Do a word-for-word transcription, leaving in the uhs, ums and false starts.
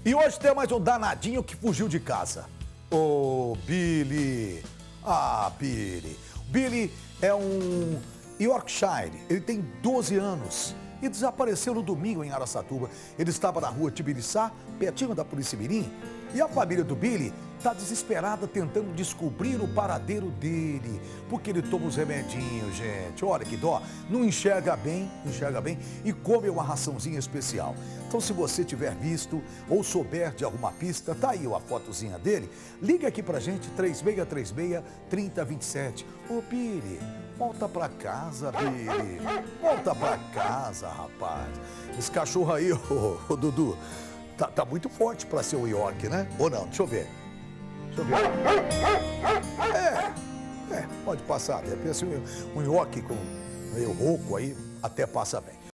E hoje tem mais um danadinho que fugiu de casa. Ô, Billy. Ah, Billy. Billy é um Yorkshire. Ele tem doze anos e desapareceu no domingo em Araçatuba. Ele estava na rua Tibiriçá, pertinho da Polícia Mirim. E a família do Billy está desesperada tentando descobrir o paradeiro dele. Porque ele toma os remedinhos, gente. Olha que dó. Não enxerga bem, enxerga bem e come uma raçãozinha especial. Então, se você tiver visto ou souber de alguma pista, tá aí a fotozinha dele, liga aqui pra gente, três seis três seis, três zero dois sete. Ô, Billy, volta pra casa, Billy. Volta pra casa, rapaz. Esse cachorro aí, ô, ô Dudu, tá, tá muito forte pra ser o York, né? Ou não? Deixa eu ver. Deixa eu ver. É, é, pode passar. De repente, um York com meio rouco aí, até passa bem.